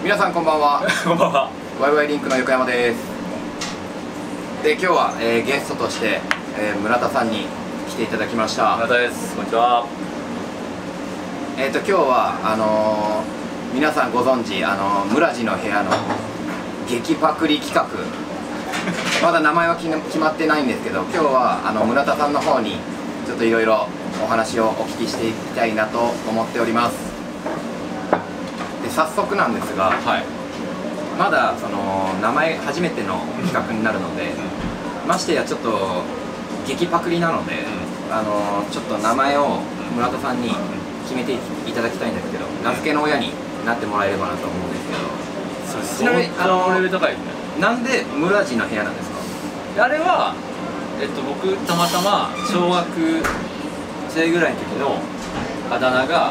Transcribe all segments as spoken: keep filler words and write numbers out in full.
皆さんこんばんは。 こんばんは。 ワイワイリンクの横山です。で今日は、えー、ゲストとして、えー、村田さんに来ていただきました。 村田です。こんにちは。 えっと今日はあのー、皆さんご存知あのー、村地の部屋の激パクリ企画まだ名前は決まってないんですけど、今日はあの村田さんの方にちょっといろいろお話をお聞きしていきたいなと思っております。で早速なんですが、はい、まだその名前初めての企画になるので、ましてやちょっと激パクリなので、あのちょっと名前を村田さんに決めていただきたいんですけど、名付けの親になってもらえればなと思うんですけど、ちなみにあのレベル高いね。 なんで村地の部屋なんですか？ あれは、えっと、僕たまたま小学生ぐらいの時のあだ名が、はい、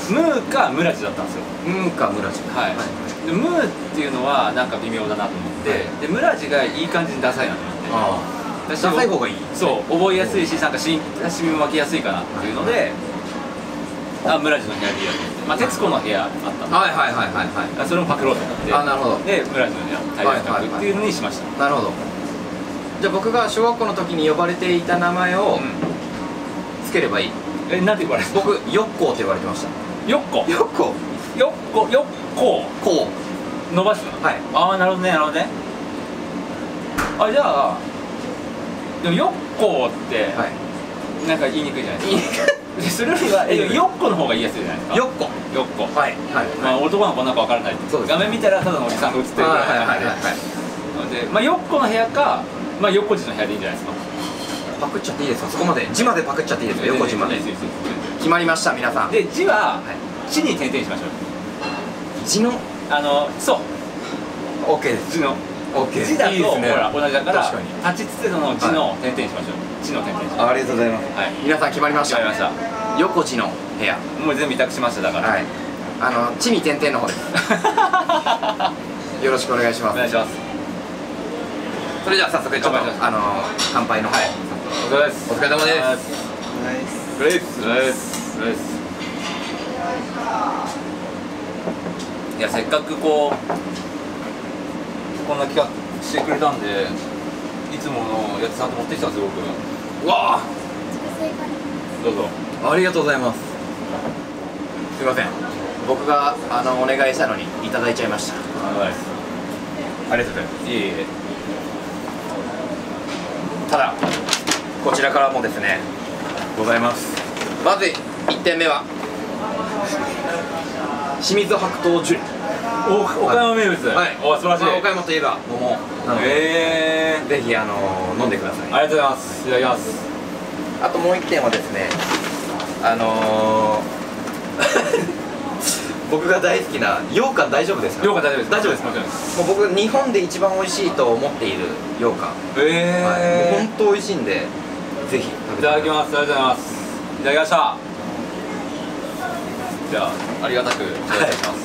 ムーか村地だったんですよ。 ムーか村地。はい。 でムーっていうのはなんか微妙だなと思って、はい、で村地がいい感じにダサいなと思って。ああ。ダサい方がいい。そう、覚えやすいし、なんかし親しみも湧きやすいかなっていうので、あ、村地の部屋でやる。まあ、徹子の部屋あったんで。はいはいはいはいはい。それもパクろうと思って。あ、なるほど。で、村地の部屋、大学っていうのにしました。 なるほど。じゃあ僕が小学校の時に呼ばれていた名前をつければいい。 え、なんて言われて？ 僕、よっこーって言われてました。 よっこ。 よっこ。 よっこ、よっこ。こう。伸ばすの。はい。ああ、なるほどね、なるほどね。あ、じゃあ。でも、よっこって。はい。なんか言いにくいじゃないですか。それよりは、え、よっこの方が言いやすいじゃないですか。よっこ。よっこ。はい。はい。まあ、男の子なんかわからない。画面見たら、ただのおじさんが映ってるぐらいな感じで。で、まあ、よっこの部屋か。まあ、横地の部屋でいいんじゃないですか。 パクっちゃっていいですか。そこまで字までパクっちゃっていいですか。横地まで決まりました。皆さんで字は地に点々しましょう。 字のあのそう OK です。 字の OK 字だとほら同じだから立ちつての字の点々しましょう。字の点々。 ありがとうございます。皆さん決まりました。 決まりました。 横地の部屋もう全部委託しました。だからあの地に点々の方です。よろしくお願いします。 お願いします。 それじゃあ早速ちょっとあの乾杯の方。 お疲れ様です。 お疲れ様です。 お疲れ様です。いや、せっかくこうこんな企画してくれたんで、いつものやつちゃんと持ってきたんですよ、僕。うわあ。どうぞ。 ありがとうございます。すいません。僕があのお願いしたのにいただいちゃいました。ありがとうございます。いえいえ。ただこちらからもですねございます。まずいってんめは清水白桃ジュレ。 お岡山名物。はい。お素晴らしい。 岡山といえば桃なので、ぜひあの飲んでください。 ありがとうございます。いただきます。 あともういってんはですね、あの僕が大好きな羊羹。大丈夫ですか？ 羊羹大丈夫です。 大丈夫です。もちろんです。もう僕日本で一番美味しいと思っている羊羹。ええ。本当美味しいんでぜひ食べて。いただきます。 ありがとうございます。いただきました。じゃあありがたくいただきます。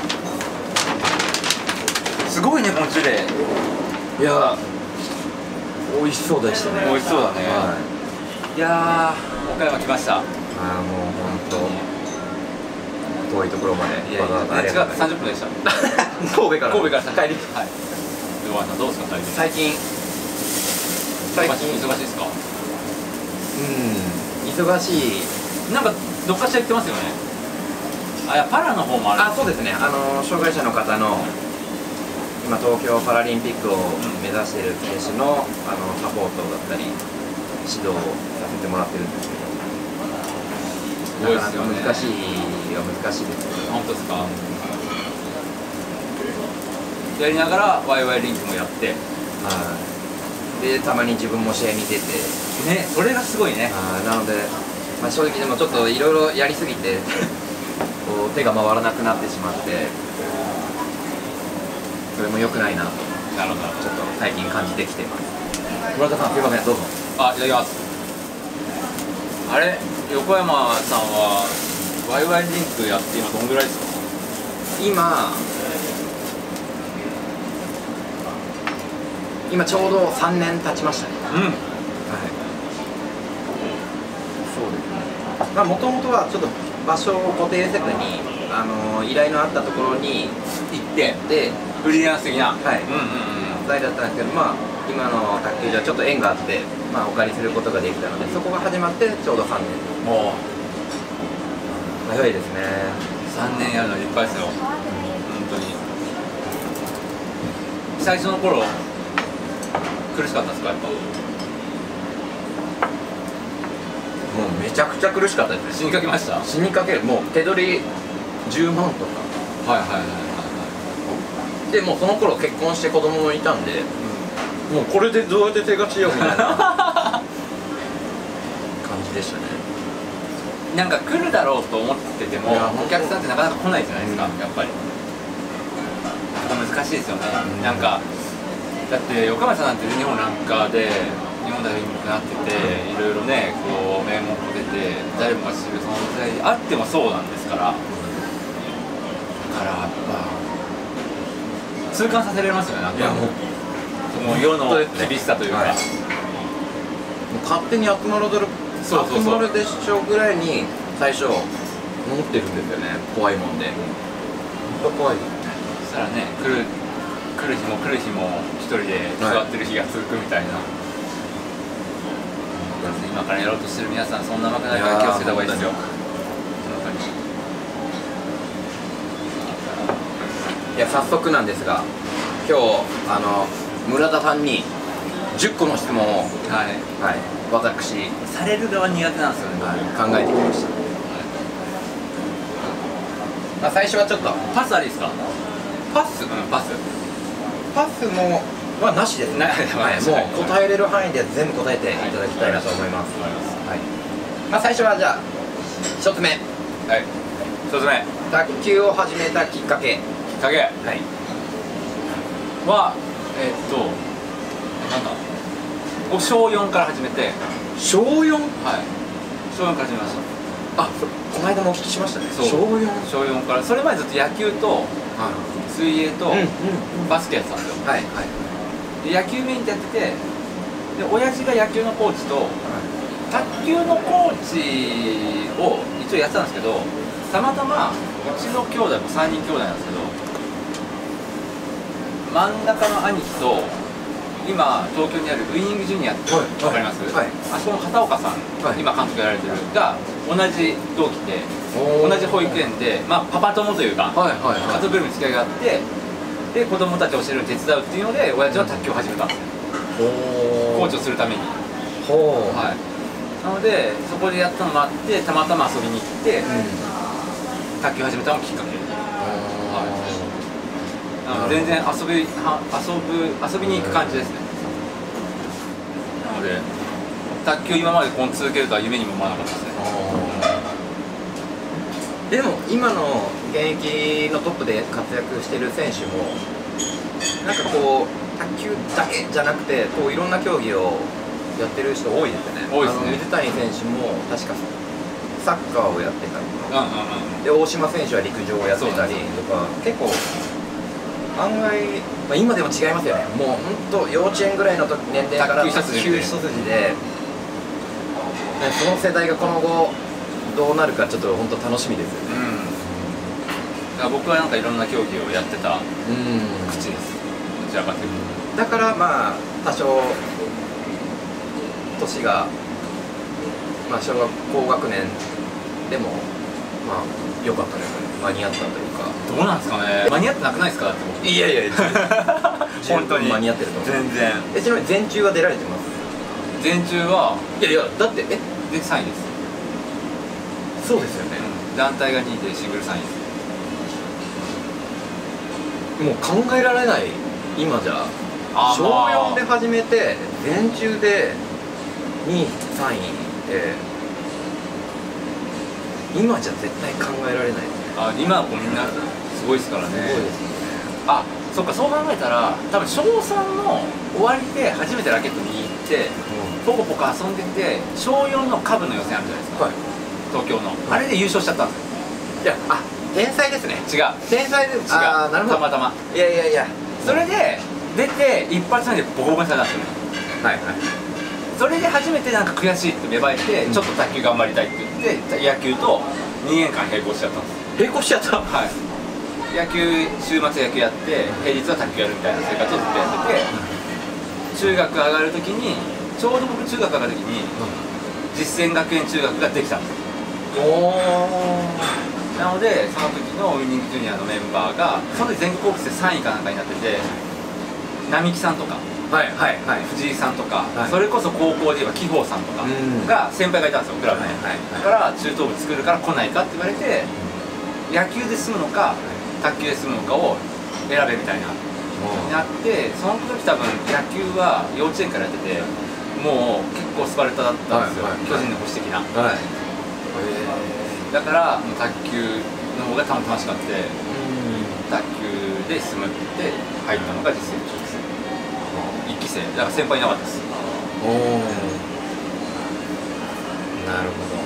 すごいねこのジュレ。 いや美味しそうでしたね。 美味しそうだね。いやー岡山来ました。ああもう本当。遠いところまで。 いやいや、違う、さんじゅっぷんでした。 神戸から。 神戸から帰り。はい。で、おばあさん、どうですか、 最近。 最近。忙しいですか。 うん。忙しい。 なんか、どっかしら行ってますよね。あ、いや、パラの方もある。 あ、そうですね。あの、障害者の方の。今、東京パラリンピックを目指している選手の、あの、サポートだったり。指導をさせてもらってるんですけど。なかなか難しいは難しいですけど。 本当ですか。やりながらワイワイリンクもやって、 でたまに自分も試合に出てね、それがすごいね。 なので、まあ、正直でもちょっといろいろやりすぎてこう手が回らなくなってしまって、それも良くないなと。なるほど。ちょっと最近感じてきてます。村田さん、すいません、どうぞ。 あ、いただきます。あれ、横山さんはワイワイリンクやって今どんぐらいですか？ 今今ちょうどさんねん経ちましたね。うん。はい。そうですね。まあもともとはちょっと場所を固定せずにあの依頼のあったところに行ってでフリーランス的な、 はいうんうんうん、 代だったんですけど、まあ今の卓球場はちょっと縁があって、まあ、お借りすることができたので、そこが始まってちょうどさんねん。 もう早いですね。 さんねんやるの立派ですよ、うん、本当に。最初の頃苦しかったですか？やっぱもうめちゃくちゃ苦しかったですね。 死にかけました？ 死にかける。もう手取りじゅうまんとか。 はいはいはいはい。 でもうその頃結婚して子供もいたんで、うん、もうこれでどうやって生活しようみたいな感じでしたね。 なんか来るだろうと思っててもお客さんってなかなか来ないじゃないですか、うん、やっぱり難しいですよね、うん、なんかだって横山さんなんて日本なんかで日本代表にもなってて、いろいろねこう名門も出て誰もが知る存在であってもそうなんですから、だからやっぱ痛感させられますよね。なんかもうもう世の厳しさというか、はい、もう勝手に集まるドルそうそうそう集まるでしょぐらいに最初思ってるんですよね。怖いもんで本当怖い。 そしたらね来る来る日も来る日も一人で座ってる日が続くみたいな、はい、今からやろうとしてる皆さんそんなわけないから気をつけた方がいいですよ。 いや早速なんですが、今日あの村田さんにじゅっこの質問を、はいはい、私される側苦手なんですよね、 はい、考えてきました。まあ最初はちょっとパスありですか？ パス、うん、パスパスもはなしですね。はい、もう答えれる範囲で全部答えていただきたいなと思います。はい。まあ最初はじゃあひとつめ、 はい、ひとつめ卓球を始めたきっかけ。 きっかけ、はい、はえー、っとなんだ僕しょうよんから始めて。 しょうよん？ はい、しょうよんから始めました。 あ、この間もお聞きしましたね。しょうよん？ しょうよんから。それまでずっと野球と水泳とバスケやってたんですよ。はいはい。で野球メインでやってて、で親父が野球のコーチと卓球のコーチを一応やってたんですけど、たまたまうちの兄弟もさんにん兄弟なんですけど、真ん中の兄貴と今東京にあるウイニングジュニアって分かります？はい、あそこの片岡さん、はい、今監督やられてるが同じ同期で同じ保育園で、まあ、パパ友というか、はいはいはい、家族ぐるみに付き合いがあって、で子供たちを教えるの手伝うっていうので親父は卓球を始めたんですよ、コーチをするために。ほう、はい、なのでそこでやったのもあってたまたま遊びに行って、うん、卓球始めたのがきっかけ。全然遊びは遊ぶ遊びに行く感じですね。なので卓球今までこう続けるとは夢にも思わなかったですね。 でも今の現役のトップで活躍している選手もなんかこう卓球だけじゃなくてこういろんな競技をやってる人多いですよね。 多いですね。 水谷選手も確かサッカーをやってたりとか、で大島選手は陸上をやってたりとか結構。案外、まあ、今でも違いますよね。もう本当幼稚園ぐらいの時年齢から卓球一筋で、その世代がこの後どうなるかちょっと本当楽しみですよね。 うん、僕はなんかいろんな競技をやってた口です。どちらかというと。だからまあ多少年がまあ小学高学年でもまあ良かったですね。間に合ったというか。 どうなんですかね。間に合ってなくないですか。 いやいや本当に間に合ってると思う。 全然。 え、ちなみに全中は出られてます？ 全中はいやいやだってえでさんいです。 そうですよね、 うん、団体がにいでシングルさんいです。 もう考えられない今じゃ。しょうよんで始めて全中でにいさんいで今じゃ絶対考えられないですね。 あ、今はみんなすごいですからね。 すごいですね。 あ、そっか、そう考えたら多分しょうさんの終わりで初めてラケット握って、うん、ポコポコ遊んでてしょうよんの下部の予選あるじゃないですか、はい、東京の、うん、あれで優勝しちゃったんですよ。 いや、あ、天才ですね。 違う、 天才で違う。あ、なるほど。たまたま。いやいやいや、 それで出て一発目でボコボコにされたんですよね。はいはい。それで初めてなんか悔しいって芽生えて、うん、ちょっと卓球頑張りたいって言って野球とにねんかん並行しちゃったんです。 並行しちゃった。 はい、野球週末野球やって平日は卓球やるみたいな生活をずっとやってて、中学上がるときにちょうど僕中学上がるときに実践学園中学ができたんですよ。なのでその時のウイニングジュニアのメンバーがその時全国オークスでさんいかなんかになってて、並木さんとか、はいはいはい、藤井さんとか、はい、それこそ高校で言えば紀宝さんとかが先輩がいたんですよ、クラブに。だから中等部作るから来ないかって言われて、野球で済むのか卓球で済むのかを選べみたいなになって、その時多分野球は幼稚園からやってて、もう結構スパルタだったんですよ、はいはい、巨人の保守的な、はい、だからもう卓球の方が楽しかって、卓球で進むって入ったのが実践中です。いっき生だから先輩いなかったです。おお、 なるほど。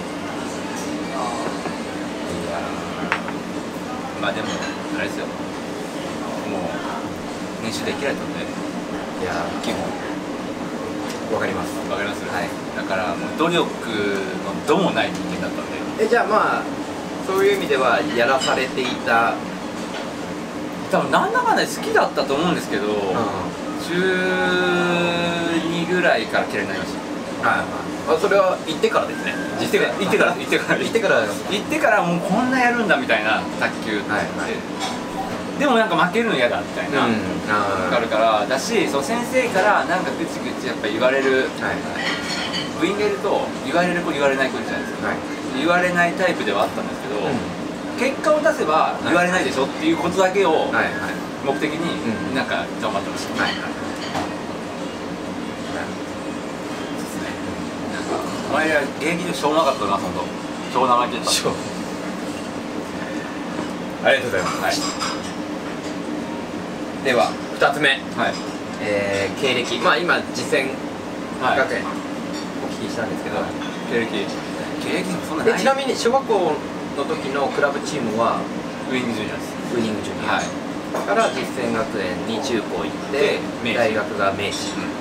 いやまあでもあれですよ、もう練習できないとね。いや基本わかりますわかります、はい、だからもう努力の度もない人間だったんで。 えじゃあまあそういう意味ではやらされていた、 多分なんだかんだ好きだったと思うんですけど、うん、中にぐらいから嫌いになりました。 はいはい、あそれは行ってからですね。 行ってから行ってから行ってから行ってから行ってからもうこんなやるんだみたいな卓球って、はいはい、でもなんか負けるの嫌だみたいな、うん、分かるからだし、その先生からなんかぐちぐちやっぱ言われる、はいはい、部員がいると言われる子言われない子じゃないですか、はい、言われないタイプではあったんですけど、うん、結果を出せば言われないでしょっていうことだけを目的になんか頑張ってました。はいはい、ですね。なんかお前ら現役でしょうもなかったな、本当。超生意気だった。 ありがとうございます。はい、ではふたつめ、はい、えー、経歴、まあ今実践学園お聞きしたんですけど、はい、 経歴経歴もそんなない。 ちなみに小学校の時のクラブチームはウイニングジュニアです。 ウイニングジュニア、はい、から実践学園に中高行って大学が明治、うん、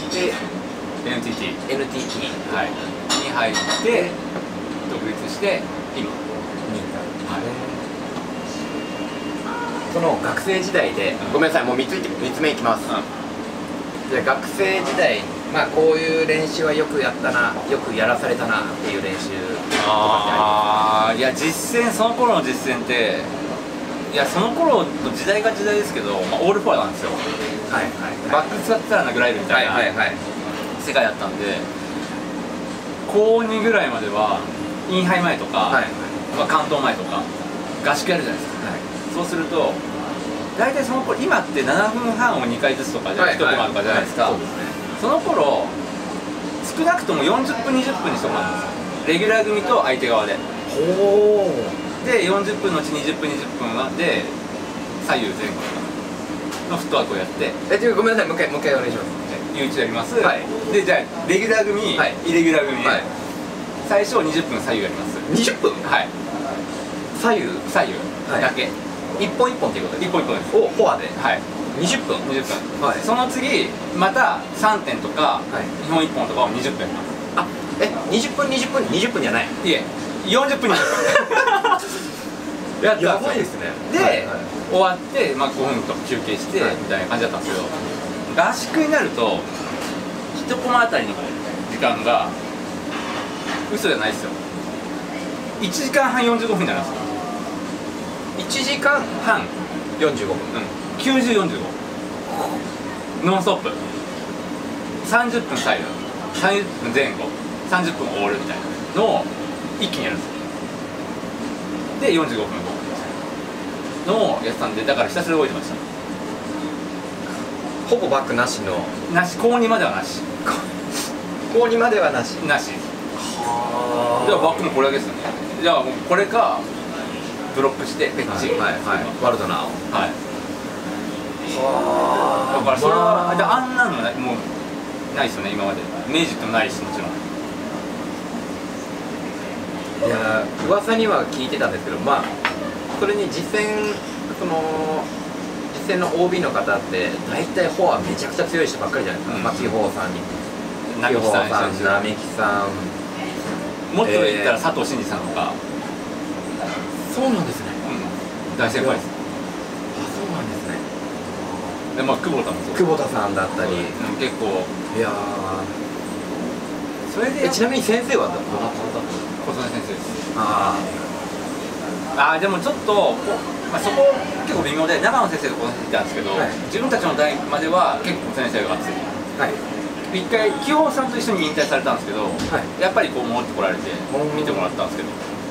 でエヌティーティーエヌティーティー、 はい、に入って独立して今に至る、はい、 その学生時代で、うん、ごめんなさいもうみっつめいきます、うん、じゃあ学生時代、まあこういう練習はよくやったな、よくやらされたなっていう練習とかってありますか？あー、いや実践、その頃の実践っていやその頃の時代が時代ですけど、まあ、オールフォアなんですよ。はいはい、はい、バック使ったら殴られるみたいな世界だったんで、こうにぐらいまではインハイ前とか、はいはい、まあ、関東前とか合宿やるじゃないですか、はい、そうすると大体その頃、今ってななふんはんをにかいずつとかじゃいちコマとかじゃないですか。その頃少なくともよんじゅっぷんにじゅっぷんにしとかなんですよ、レギュラー組と相手側で。ほーでよんじゅっぷんのうちにじゅっぷんにじゅっぷんで左右前後のフットワークをやって。 えっごめんなさい、もう一回もう一回お願いします。 ユーチューやります、はい、でじゃあレギュラー組、はい、イレギュラー組、はい、最初にじゅっぷん左右やります。 にじゅっぷん、 はい、 左右左右だけ、 一本一本っていうことです。 一本一本です。 おフォアで、 はい、 にじゅっぷんにじゅっぷん、はい、その次またさんてんとか、はい、にほんいっぽんとかをにじゅっぷんやります。 あえにじゅっぷんにじゅっぷんにじゅっぷんじゃない、 いえよんじゅっぷんにじゅっぷんやったやばいですね。 で、はいはい、終わって、まあ、ごふんと休憩して、はい、みたいな感じだったんですけど、合宿になるといちコマあたりの時間が嘘じゃないですよ、いちじかんはんよんじゅうごふんになるんですよ。 いちじかんはんよんじゅうごふん、 うん、きゅうじゅう、よんじゅうごノンストップ、さんじゅっぷん左右、さんじゅっぷんぜん後、さんじゅっぷんオールみたいなのを一気にやるんですよ。でよんじゅうごふんのをやってたんで、だからひたすら動いてました。 ほぼバックなしのなし、高にまではなし高にまではなしなし。はあ、じゃあバックもこれだけですよね。じゃあもうこれかブロックしてペッチ、はいはい、 ワルドナーを、はい、 はあ、だからそれはあんなのもうないですよね今まで。明治ってもないし、もちろん。 いや噂には聞いてたんですけど、まあそれに実践、その実践の オービー の方って大体フォアめちゃくちゃ強い人ばっかりじゃないですか。牧宝さんに並木さん、 並木さん、 もっと言ったら佐藤真二さんとか。 そうなんです大先輩です。 あ、そうなんですね。 でまあ久保田もそう。 久保田さんだったり、 結構いやそれでちなみに先生はどなただったんですか？ 小曽根先生です。 あああでもちょっと、まあ、そこ結構微妙で長野先生と小曽根先生なんですけど、はい、自分たちの代までは結構小曽根先生が熱い。はい。一回清尾さんと一緒に引退されたんですけど、はい、やっぱりこう戻ってこられて見てもらったんですけど、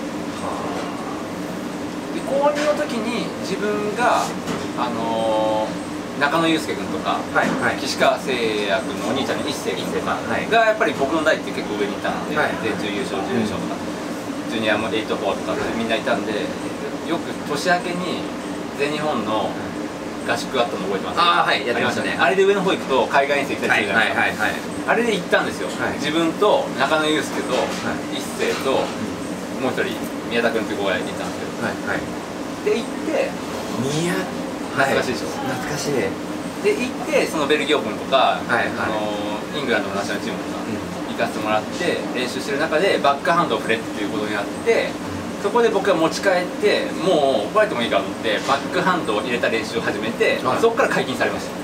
で高にの時に自分があのー、中野祐介君とか、はいはい、岸川誠也君のお兄ちゃんの一星君とかがやっぱり僕の代って結構上にいたんで、はい、で準優勝準優勝とか、うん、ジュニアもエイトフォーとかみんないたんで、よく年明けに全日本の合宿あったの覚えてます？ ああ、はい、やってましたね。 あれで上の方行くと海外遠征行ったりするじゃないですか。あれで行ったんですよ。自分と中野祐介と一星ともう一人宮田君っていう子がいたんですけど、で行って宮懐かしいでしょ。 懐かしい。 で行ってそのベルギーオープンとかあのイングランドのナショナルチームとか行かせてもらって練習してる中でバックハンドを振れっていうことになって、そこで僕が持ち帰ってもう覚えてもいいかと思ってバックハンドを入れた練習を始めて、はい、そこから解禁されました。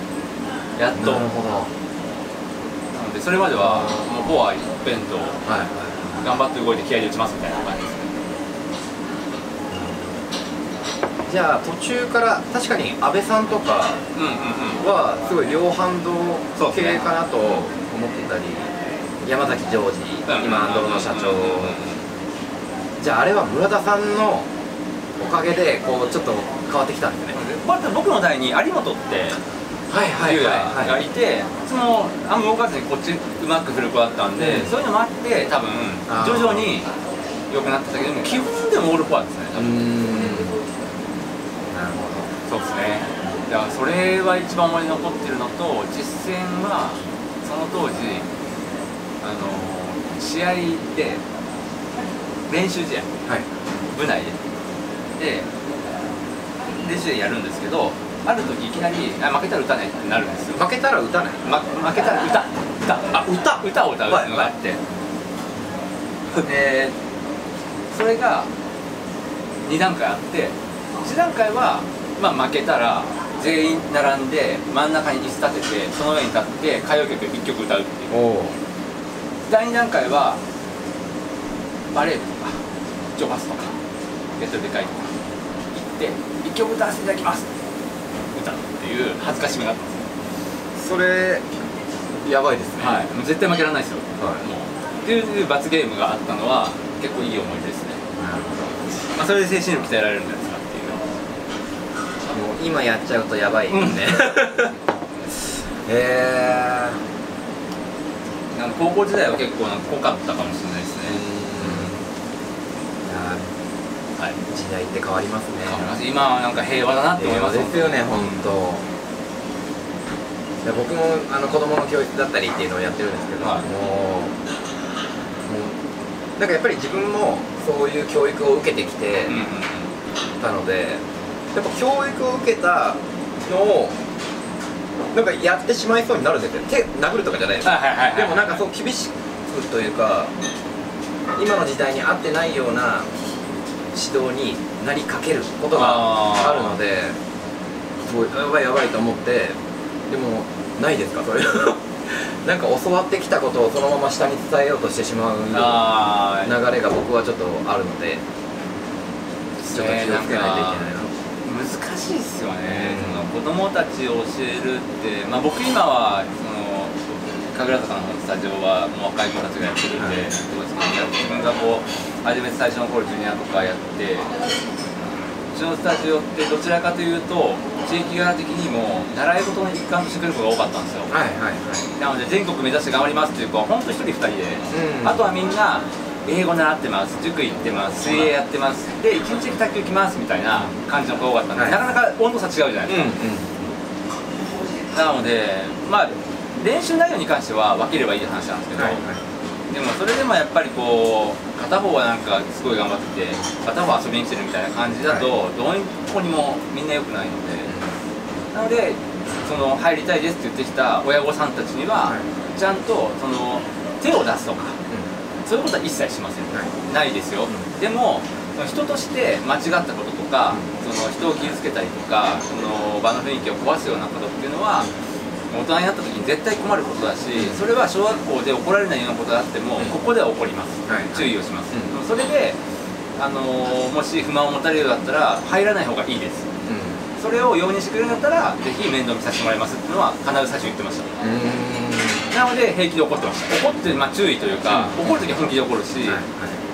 やっと。なるほど。なのでそれまではもうフォア一辺倒、はい、頑張って動いて気合で打ちますみたいな感じですね。 じゃあ途中から確かに阿部さんとかはすごい両ハンド系かなと思ってたり、山崎ジョージ、今アンドロの社長、じゃああれは村田さんのおかげでこうちょっと変わってきたんですね。 僕の代に有本って龍也がいて、そのあんま動かずにこっちうまく振る子だったんで、うん、そういうのもあって多分徐々に良くなってたけども、基本でもオールフォアですね。多分。なるほど。そうですね。だからそれは一番思い出に残ってるのと、実戦はその当時あの試合で練習試合、はい、部内でで練習でやるんですけど、ある時いきなりあ負けたら打たないってなるんですよ。 負けたら打たない、 ま、負けたら歌歌あ歌歌を歌うっていうのがあって、でそれがに段階あって、いち段階は、まあ、負けたら全員並んで真ん中に椅子立ててその上に立って歌謡曲いっきょく歌うっていう。だいに段階はバレエとかジョバスとかレッドでかいとか行っていっきょく歌わせていただきます歌うっていう恥ずかしみがあったんですよ。 それやばいですね。 はい、もう絶対負けられないですよ、はい、もうっていう罰ゲームがあったのは結構いい思い出ですね。なるほど。まあそれで精神力鍛えられるんじゃないですかっていう。 もう今やっちゃうとやばいですね。へえー、 なんか高校時代は結構なんか濃かったかもしれないですね。 はい、時代って変わりますね。 今はなんか平和だなって思います。 ですよね、本当。僕もあの子供の教育だったりっていうのをやってるんですけど、はい、もう、もうなんかやっぱり自分もそういう教育を受けてきてたので、やっぱ教育を受けたのをなんかやってしまいそうになるんですよ。手殴るとかじゃないです。でもなんかそう厳しくというか、今の時代に合ってないような指導になりかけることがあるので、すごいやばいやばいと思って、でもないですかそれ。なんか教わってきたことをそのまま下に伝えようとしてしまう流れが僕はちょっとあるので、ちょっと気をつけないといけないな。 難しいですよね、うん、その子供たちを教えるって、まあ、僕今はその神楽坂のスタジオはもう若い子たちがやってるんで、はい、自分がこう初めて最初の頃ジュニアとかやって、うちのスタジオってどちらかというと地域柄的にも習い事の一環としてくる子が多かったんですよ。はいはいはい、なので全国目指して頑張りますっていう子は本当一人二人で、うん、あとはみんな英語習ってます、塾行ってます、水泳やってます、で一日卓球行きますみたいな感じの子が多かったんで、はい、なかなか温度差違うじゃないですか。うんうん、なのでまあ練習内容に関しては分ければいい話なんですけど、はいはい、でもそれでもやっぱりこう片方はなんかすごい頑張ってて片方は遊びに来てるみたいな感じだと、はい、どういう子にもみんな良くないので、なのでその入りたいですって言ってきた親御さんたちには、はい、ちゃんとその手を出すとか、うん、そういうことは一切しません、はい、ないですよ、うん、でも人として間違ったこととか、その人を傷つけたりとか、その場の雰囲気を壊すようなことっていうのは大人になった時に絶対困ることだし、それは小学校で怒られないようなことであってもここでは怒ります、はい、注意をします、うん、それで、あのー、もし不満を持たれるようだったら入らない方がいいです、うん、それを容認してくれるんだったらぜひ面倒見させてもらいますっていうのは必ず最初言ってました。なので平気で怒ってました。怒って、まあ、注意というか、うん、怒るときは本気で怒るし、はいはい、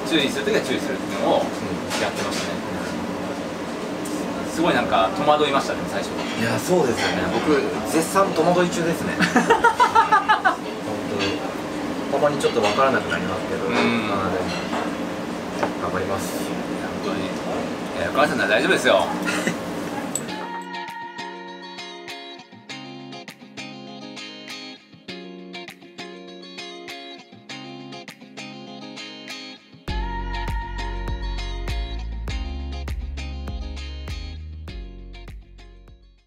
注意するときは注意するっていうのをやってましたね。すごいなんか戸惑いましたね最初。 いやそうですよね。僕絶賛戸惑い中ですね。本当にたまにちょっと分からなくなりますけど、うん、なので頑張ります。 本当に。いやお母さんなら大丈夫ですよ。